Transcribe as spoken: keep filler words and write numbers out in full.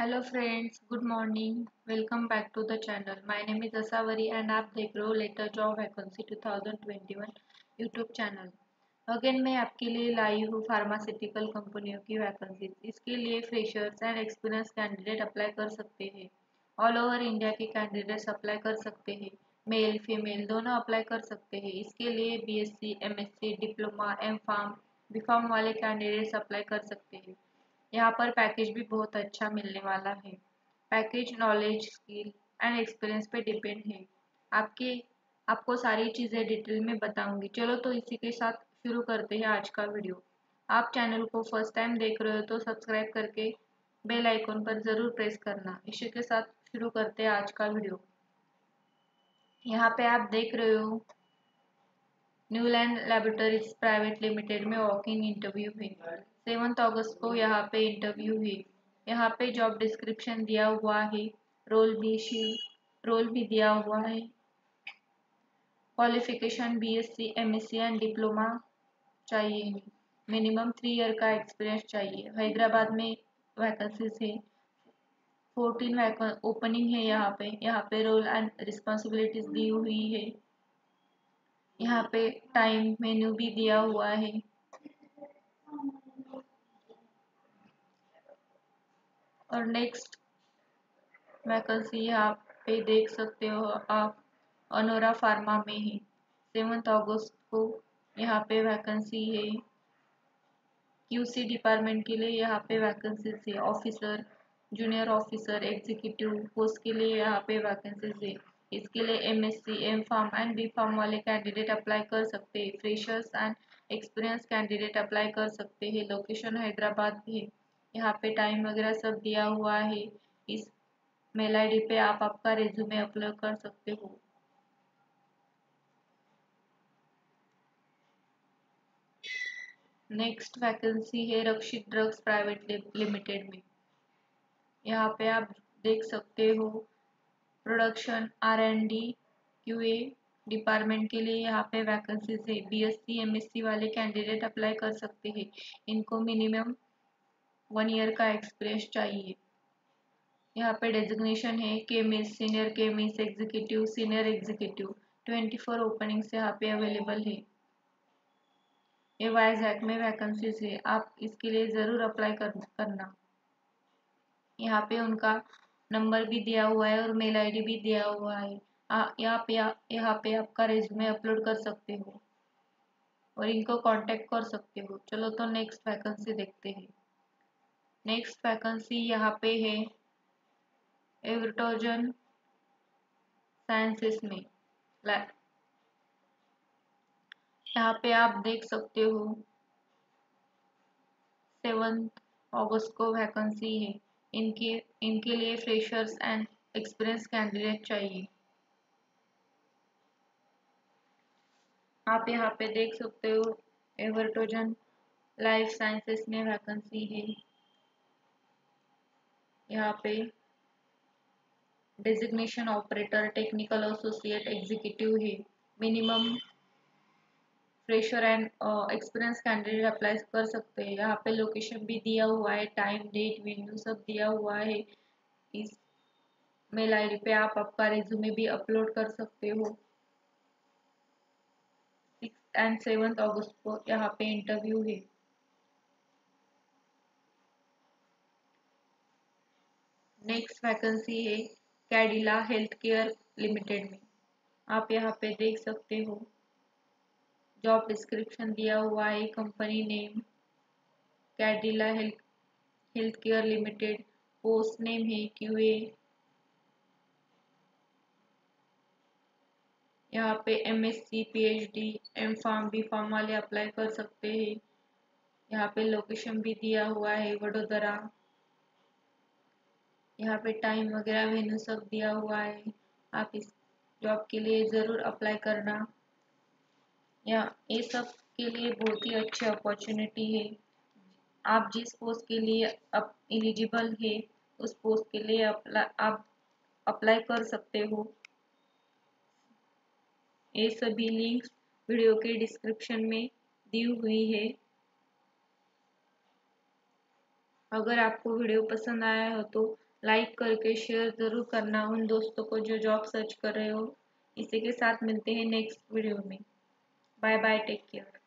Hello friends, good morning. Welcome back to the channel. My name is Asavari and आप देख रहे हो latest job vacancy two thousand twenty one YouTube channel. Again मैं आपके लिए लाई हूँ फार्मास्यूटिकल कंपनियों की वैकेंसी। इसके लिए freshers and experience candidate apply कर सकते हैं। ऑल ओवर इंडिया के कैंडिडेट्स अप्लाई कर सकते हैं। मेल फीमेल दोनों अप्लाई कर सकते हैं। इसके लिए BSc, MSc, diploma, M pharm, B pharm वाले कैंडिडेट्स अप्लाई कर सकते हैं। यहाँ पर पैकेज भी बहुत अच्छा मिलने वाला है। Package knowledge, skill and experience पे डिपेंड है। आपके आपको सारी चीज़ें डिटेल में बताऊंगी। चलो तो इसी के साथ शुरू करते हैं आज का वीडियो। आप चैनल को फर्स्ट टाइम देख रहे हो तो सब्सक्राइब करके बेल आइकॉन पर ज़रूर प्रेस करना। इसी के साथ शुरू करते हैं आज का वीडियो। यहाँ पे आप देख रहे हो न्यूलैंड लेबोरेटरीज प्राइवेट लिमिटेड में वॉक इन इंटरव्यू है। सेवन्थ अगस्त को यहाँ पे इंटरव्यू है। यहाँ पे जॉब डिस्क्रिप्शन दिया हुआ है। रोल भी रोल भी दिया हुआ है। Qualification BSc, MSc and diploma चाहिए। मिनिमम थ्री ईयर का एक्सपीरियंस चाहिए। हैदराबाद में वैकेंसीज है। फोर्टीन ओपनिंग है। यहाँ पे यहाँ पे रोल एंड रिस्पॉन्सिबिलिटीज दी हुई है। यहाँ पे टाइम मेन्यू भी दिया हुआ है। और नेक्स्ट वैकेंसी यहाँ पे देख सकते हो आप, अनोरा फार्मा में है। सेवन्थ अगस्त को यहाँ पे वैकेंसी है। क्यूसी डिपार्टमेंट के लिए यहाँ पे वैकेंसीज है। Officer, junior officer, executive post के लिए यहाँ पे वैकेंसीज है। इसके लिए MSc, M pharm and B pharm वाले कैंडिडेट अप्लाई कर सकते हैं। Freshers and experience candidate apply कर सकते हैं। लोकेशन हैदराबाद है। यहाँ पे टाइम वगैरह सब दिया हुआ है। इस मेल आईडी पे आप आपका रिज्यूमे अपलोड कर सकते हो। नेक्स्ट वैकेंसी है रक्षित ड्रग्स प्राइवेट लिमिटेड में। यहाँ पे आप देख सकते हो production, R and D, QA department के लिए यहाँ पे वैकेंसीज है। बीएससी, एमएससी वाले कैंडिडेट अप्लाई कर सकते हैं। इनको मिनिमम वन ईयर का एक्सपीरियंस चाहिए। यहाँ पे डेजिग्नेशन है chemist, senior chemist, executive, senior executive. Twenty four openings यहाँ पे अवेलेबल है। ये वाइजैक में वैकेंसीज है। आप इसके लिए ज़रूर अप्लाई कर, करना। यहाँ पे उनका नंबर भी दिया हुआ है और मेल आईडी भी दिया हुआ है। आ, यहाँ पे यहाँ पे आपका रिज्यूमे अपलोड कर सकते हो और इनको कांटेक्ट कर सकते हो। चलो तो नेक्स्ट वैकेंसी देखते हैं। नेक्स्ट वैकेंसी यहाँ पे है एवर्टोजन साइंसेस में। यहाँ पे आप देख सकते हो सेवन्थ अगस्त को वैकेंसी है। इनके इनके लिए फ्रेशर्स एंड एक्सपीरियंस कैंडिडेट चाहिए। आप यहाँ पे देख सकते हो एवर्टोजन लाइफ साइंसेस में वैकेंसी है। यहाँ पे designation operator, technical associate, executive है। Minimum fresher and experience candidate apply कर सकते हैं। यहाँ पे लोकेशन भी दिया हुआ है, टाइम, डेट, वेन्यू सब दिया हुआ है। इस मेल आईडी पे आप आपका रिज्यूमे भी अपलोड कर सकते हो। सिक्स एंड सेवन्थ अगस्त को यहाँ पे इंटरव्यू है। नेक्स्ट वैकेंसी है कैडिला हेल्थ केयर लिमिटेड में। आप यहाँ पे देख सकते हो जॉब डिस्क्रिप्शन दिया हुआ है। Company name Cadila health health care limited. Post name है क्यूए। यहाँ पे MSc, PhD, M pharm, B pharm वाले अप्लाई कर सकते हैं। यहाँ पे लोकेशन भी दिया हुआ है वडोदरा। यहाँ पे टाइम वगैरह वेन्यू सब दिया हुआ है। आप इस जॉब के लिए ज़रूर अप्लाई करना। या ये सब के लिए बहुत ही अच्छी अपॉर्चुनिटी है। आप जिस पोस्ट के लिए अब एलिजिबल है उस पोस्ट के लिए अप्लाई आप अप्लाई कर सकते हो। ये सभी लिंक्स वीडियो के डिस्क्रिप्शन में दी हुई है। अगर आपको वीडियो पसंद आया हो तो लाइक करके शेयर ज़रूर करना उन दोस्तों को जो जॉब सर्च कर रहे हो। इसी के साथ मिलते हैं नेक्स्ट वीडियो में। Bye bye, take care.